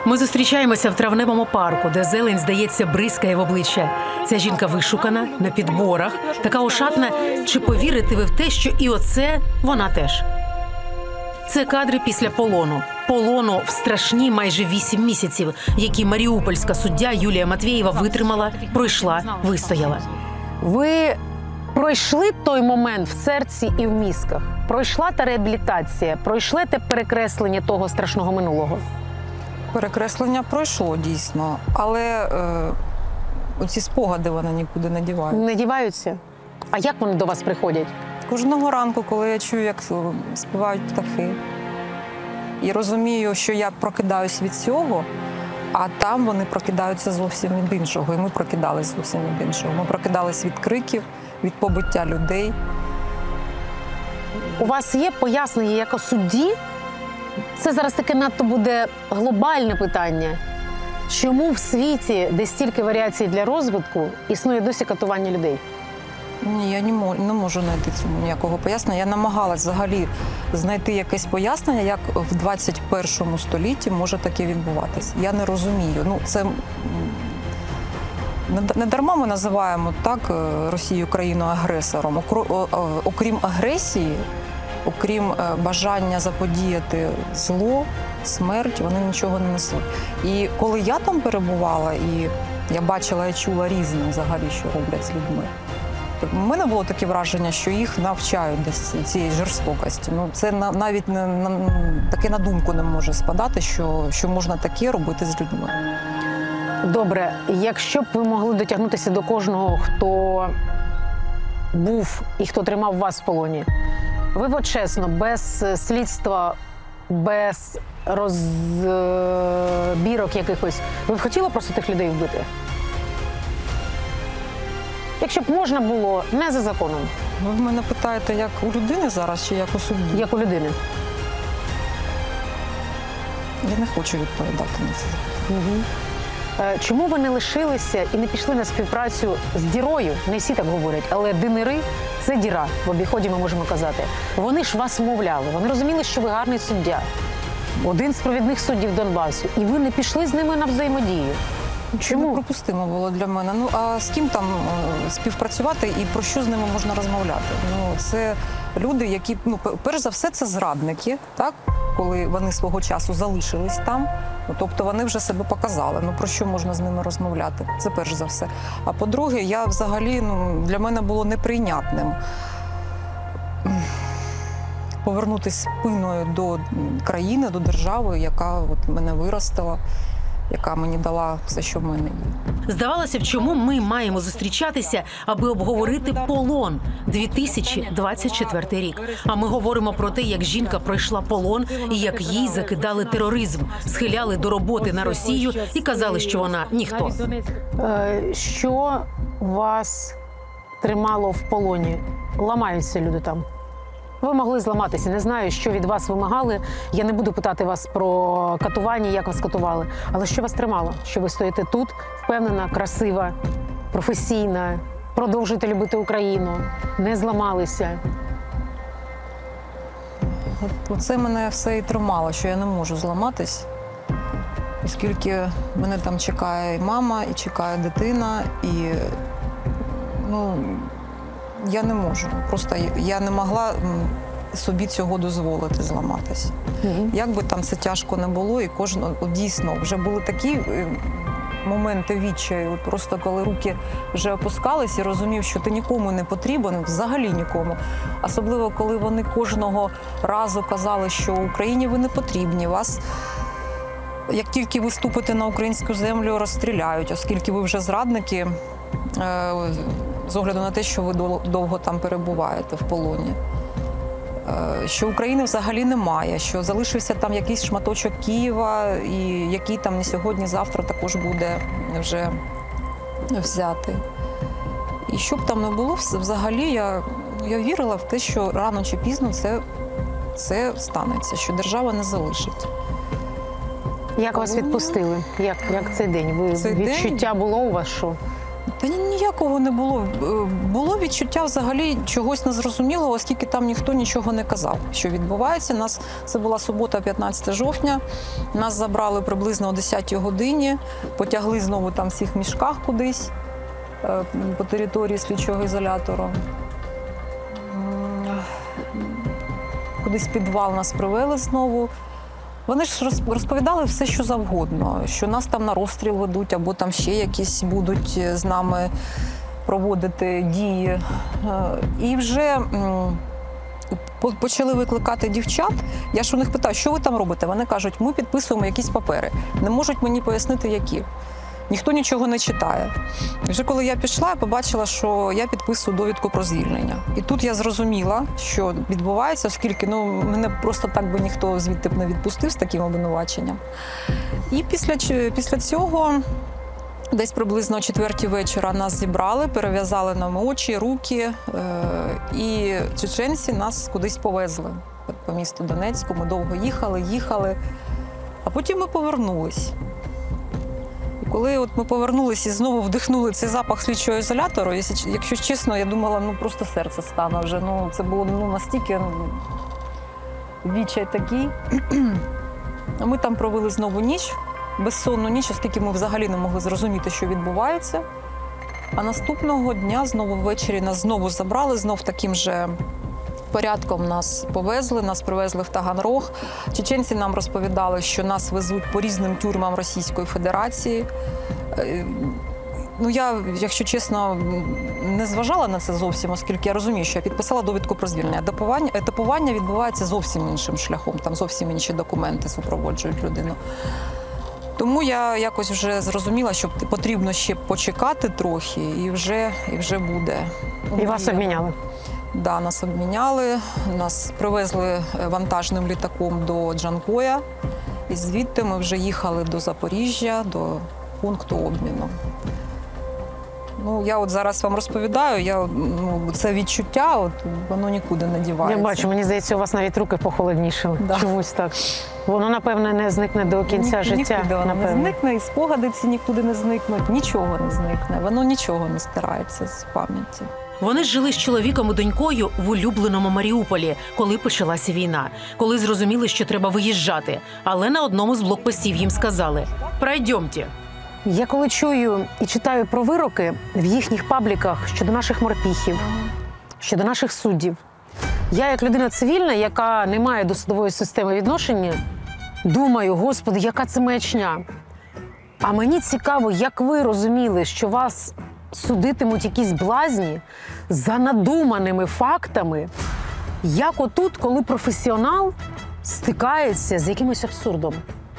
Ми зустрічаємося в травневому парку, де зелень, здається, бризкає в обличчя. Ця жінка вишукана, на підборах, така ошатна. Чи повірите ви в те, що і оце вона теж? Це кадри після полону. Полону в страшні майже 8 місяців, які маріупольська суддя Юлія Матвєєва витримала, пройшла, вистояла. Ви пройшли той момент в серці і в мізках? Пройшла та реабілітація? Пройшли те перекреслення того страшного минулого? Перекреслення пройшло, дійсно. Але оці спогади вони нікуди не дівають. Не діваються? А як вони до вас приходять? Кожного ранку, коли я чую, як співають птахи, і розумію, що я прокидаюсь від цього, а там вони прокидаються зовсім від іншого. І ми прокидались зовсім від іншого. Ми прокидались від криків, від побиття людей. У вас є пояснення як у судді? Це зараз таке надто буде глобальне питання. Чому в світі, де стільки варіацій для розвитку, існує досі катування людей? Ні, я не можу знайти цьому ніякого пояснення. Я намагалась взагалі знайти якесь пояснення, як в 21 столітті може таке відбуватись. Я не розумію. Ну, це не дарма ми називаємо так Росію країну-агресором. Окрім агресії, окрім бажання заподіяти зло, смерть, вони нічого не несуть. І коли я там перебувала, і я бачила і чула різне взагалі, що роблять з людьми, у мене було таке враження, що їх навчають десь цієї жорстокості. Ну, це навіть таке на думку не може спадати, що можна таке робити з людьми. Добре, якщо б ви могли дотягнутися до кожного, хто був і хто тримав вас в полоні, ви б чесно, без слідства, без розбірок якихось, ви б хотіли просто тих людей вбити? Якщо б можна було, не за законом. Ви в мене питаєте, як у людини зараз чи як у судді? Як у людини. Я не хочу відповідати на це. Угу. Чому ви не лишилися і не пішли на співпрацю з дірою? Не всі так говорять, але динери – це діра, в обіході ми можемо казати. Вони ж вас мовляли, вони розуміли, що ви гарний суддя. Один з провідних суддів Донбасу. І ви не пішли з ними на взаємодію. Чому? Це неприпустимо було для мене. Ну, а з ким там співпрацювати і про що з ними можна розмовляти? Ну, це люди, які, ну, перш за все, це зрадники, так? Коли вони свого часу залишились там. Ну, тобто вони вже себе показали. Ну, про що можна з ними розмовляти? Це перш за все. А по-друге, я взагалі, для мене було неприйнятним повернутися спиною до країни, до держави, яка мене виростила, яка мені дала все, що в мене є. Здавалося б, чому ми маємо зустрічатися, аби обговорити полон 2024 рік. А ми говоримо про те, як жінка пройшла полон і як їй закидали тероризм, схиляли до роботи на Росію і казали, що вона ніхто. Що вас тримало в полоні? Ламаються люди там. Ви могли зламатися. Не знаю, що від вас вимагали. Я не буду питати вас про катування, як вас катували. Але що вас тримало? Що ви стоїте тут, впевнена, красива, професійна, продовжуєте любити Україну, не зламалися? Оце мене все і тримало, що я не можу зламатись. Оскільки мене там чекає і мама, і чекає дитина, і я не можу. Просто я не могла собі цього дозволити зламатись. Як би там це тяжко не було, і дійсно, вже були такі моменти відчаю, просто коли руки вже опускались і розумів, що ти нікому не потрібен, взагалі нікому. Особливо, коли вони кожного разу казали, що Україні ви не потрібні, вас, як тільки ви ступите на українську землю, розстріляють, оскільки ви вже зрадники, з огляду на те, що ви довго там перебуваєте в полоні. Що України взагалі немає, що залишився там якийсь шматочок Києва, і який там не сьогодні-завтра також буде вже взятий. І що б там не було, взагалі я вірила в те, що рано чи пізно це станеться, що держава не залишить. Як вас відпустили? Як цей день? Відчуття було у вас що? Та ніякого не було. Було відчуття взагалі чогось незрозумілого, оскільки там ніхто нічого не казав, що відбувається. Це була субота, 15 жовтня. Нас забрали приблизно о 10-й годині, потягли знову там всіх в мішках кудись по території слідчого ізолятору. Кудись в підвал нас привели знову. Вони ж розповідали все, що завгодно, що нас там на розстріл ведуть, або там ще якісь будуть з нами проводити дії. І вже почали викликати дівчат. Я ж у них питаю, що ви там робите? Вони кажуть, ми підписуємо якісь папери. Не можуть мені пояснити, які. Ніхто нічого не читає. І вже коли я пішла, я побачила, що я підписую довідку про звільнення. І тут я зрозуміла, що відбувається, оскільки мене просто так би ніхто звідти б не відпустив з таким обвинуваченням. І після цього, десь приблизно о 4-й вечора нас зібрали, перев'язали нам очі, руки, і чеченці нас кудись повезли по місту Донецьку. Ми довго їхали, а потім ми повернулись. І коли ми повернулися і знову вдихнули цей запах слідчого ізолятору, якщо чесно, я думала, просто серце стане вже. Це було настільки відчай такий. Ми там провели знову ніч, безсонну ніч, оскільки ми взагалі не могли зрозуміти, що відбувається. А наступного дня, знову ввечері, нас знову забрали, знов таким же порядком нас повезли, нас привезли в Таганрог. Чеченці нам розповідали, що нас везуть по різним тюрмам Російської Федерації. Я, якщо чесно, не зважала на це зовсім, оскільки я розумію, що я підписала довідку про звільнення. Етапування відбувається зовсім іншим шляхом, там зовсім інші документи супроводжують людину. Тому я якось вже зрозуміла, що потрібно ще почекати трохи, і вже буде. І вас обміняли? Да, нас обміняли, нас привезли вантажним літаком до Джанкоя, і звідти ми вже їхали до Запоріжжя, до пункту обміну. Я зараз вам розповідаю, це відчуття, воно нікуди не дівається. Я бачу, мені здається, у вас навіть руки похолоднішили. Да. Чомусь так. Воно, напевне, не зникне до кінця життя. Нікуди воно не зникне, і спогади ці нікуди не зникнуть, нічого не зникне, воно нічого не стирається з пам'яті. Вони жили з чоловіком і донькою в улюбленому Маріуполі, коли почалася війна, коли зрозуміли, що треба виїжджати. Але на одному з блокпостів їм сказали «Пройдемте». Я коли чую і читаю про вироки в їхніх пабліках щодо наших морпіхів, щодо наших суддів, я як людина цивільна, яка не має до судової системи відношення, думаю, Господи, яка це маячня. А мені цікаво, як ви розуміли, що вас судитимуть якісь блазні за надуманими фактами, як отут, коли професіонал стикається з якимось абсурдом.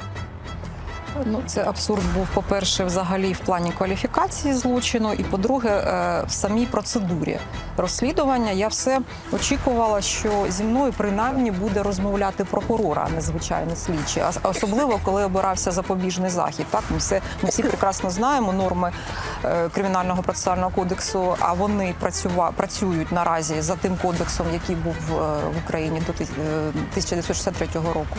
Це абсурд був, по-перше, взагалі в плані кваліфікації злочину, і, по-друге, в самій процедурі розслідування. Я все очікувала, що зі мною принаймні буде розмовляти прокурор, а не звичайний слідчий. Особливо, коли обирався запобіжний захід. Так, ми всі прекрасно знаємо норми Кримінального процесуального кодексу, а вони працюють наразі за тим кодексом, який був в Україні до 1963 року.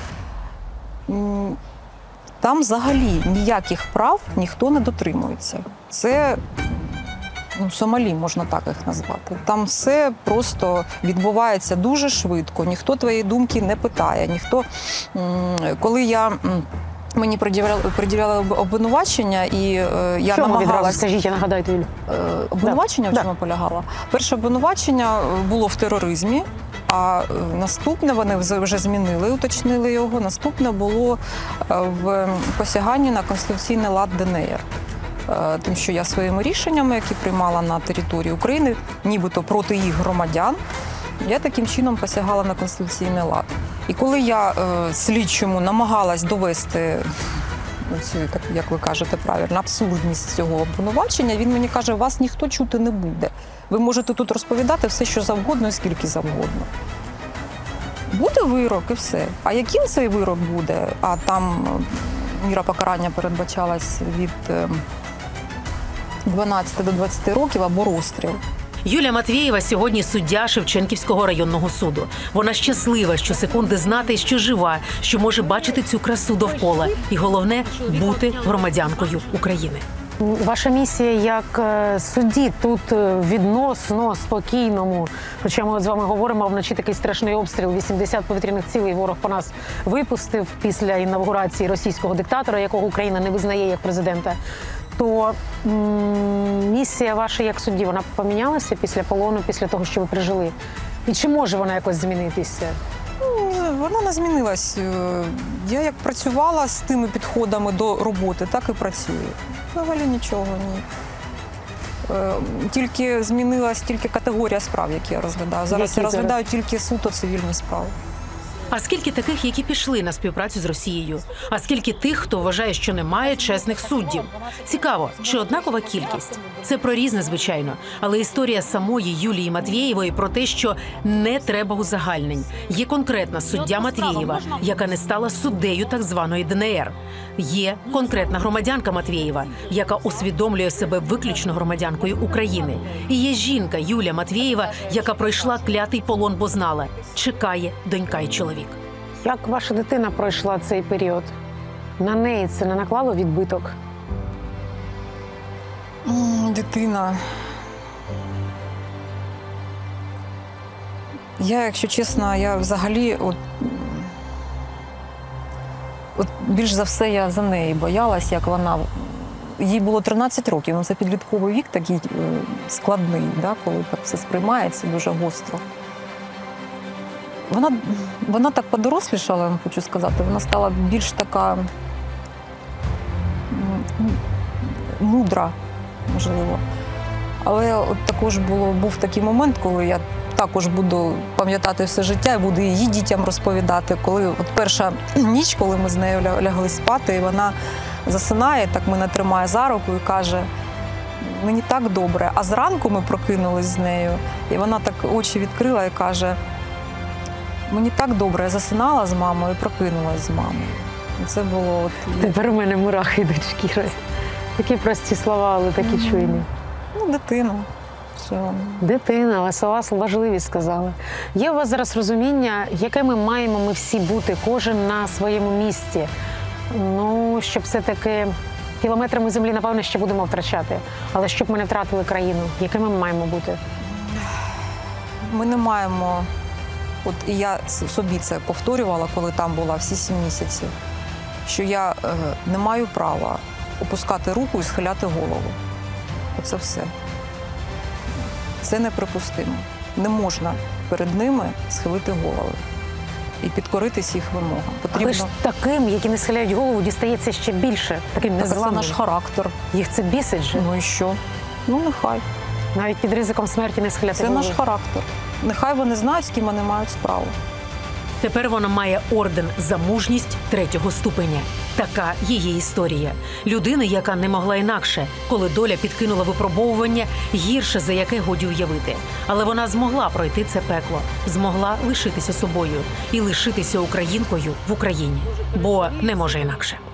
Там взагалі ніяких прав ніхто не дотримується. Це Сомалі, можна так їх назвати. Там все просто відбувається дуже швидко, ніхто твоєї думки не питає. Коли мені пред'являли обвинувачення, і я намагалася... Скажіть, я нагадаю, Юлю. Обвинувачення в чому полягало? Перше обвинувачення було в тероризмі, а наступне, вони вже змінили, уточнили його, наступне було в посяганні на конституційний лад ДНР. Тим, що я своїми рішеннями, які приймала на території України, нібито проти їх громадян, я таким чином посягала на конституційний лад. І коли я слідчому намагалась довести цю, як ви кажете правильно, абсурдність цього обвинувачення, він мені каже, вас ніхто чути не буде. Ви можете тут розповідати все, що завгодно і скільки завгодно. Буде вирок і все. А яким цей вирок буде? А там міра покарання передбачалась від 12 до 20 років або розстріл. Юлія Матвєєва сьогодні суддя Шевченківського районного суду. Вона щаслива щосекунди знати, що жива, що може бачити цю красу довкола. І головне – бути громадянкою України. Ваша місія як судді тут відносно спокійному. Хоча ми от з вами говоримо, а вночі такий страшний обстріл, 80 повітряних цілей ворог по нас випустив після інавгурації російського диктатора, якого Україна не визнає як президента. То місія ваша як судді, вона помінялася після полону, після того, що ви пережили? І чи може вона якось змінитися? Вона не змінилась. Я як працювала з тими підходами до роботи, так і працюю. Взагалі нічого, ні. Тільки змінилась категорія справ, які я розглядаю. Зараз Які я розглядаю тільки суто цивільні справи. А скільки таких, які пішли на співпрацю з Росією? А скільки тих, хто вважає, що немає чесних суддів? Цікаво, чи однакова кількість? Це про різне, звичайно. Але історія самої Юлії Матвєєвої про те, що не треба узагальнень. Є конкретна суддя Матвєєва, яка не стала суддею так званої ДНР. Є конкретна громадянка Матвєєва, яка усвідомлює себе виключно громадянкою України. І є жінка Юля Матвєєва, яка пройшла клятий полон, бо знала – чекає донька і чоловік. Як ваша дитина пройшла цей період? На неї це не наклало відбиток? Дитина. Я, якщо чесно, я взагалі от більш за все я за неї боялась, як вона. Їй було 13 років, це підлітковий вік такий складний, да, коли так все сприймається дуже гостро. Вона так подорослішала, я вам хочу сказати, вона стала більш така мудра, можливо. Але от також був такий момент, коли я також буду пам'ятати все життя і буду її дітям розповідати. Коли от перша ніч, коли ми з нею лягли спати, і вона засинає, так мене тримає за руку і каже: мені так добре. А зранку ми прокинулись з нею, і вона так очі відкрила і каже: мені так добре, я засинала з мамою і прокинулась з мамою. І це було от... Тепер у мене мурахи йдуть шкіри. Такі прості слова, але такі чуйні. Ну, дитина. Що? Дитина, але слова важливі сказали. Є у вас зараз розуміння, яке ми маємо ми всі бути, кожен на своєму місці? Ну, щоб все-таки кілометрами землі, напевно, ще будемо втрачати. Але щоб ми не втратили країну, якими ми маємо бути? Ми не маємо... От і я собі це повторювала, коли там була всі 7 місяців, що я не маю права опускати руку і схиляти голову. Оце все. Це неприпустимо. Не можна перед ними схилити голови і підкоритись їх вимогам. Але ж таким, які не схиляють голову, дістається ще більше. Таким Це незламним. наш характер. Їх це бісить же. Ну і що? Ну нехай. Навіть під ризиком смерті не схиляти Це голову. наш характер. Нехай вони знають, з ким вони мають справу. Тепер вона має орден за мужність 3-го ступеня. Така її історія. Людина, яка не могла інакше, коли доля підкинула випробовування, гірше за яке годі уявити. Але вона змогла пройти це пекло, змогла лишитися собою і лишитися українкою в Україні. Бо не може інакше.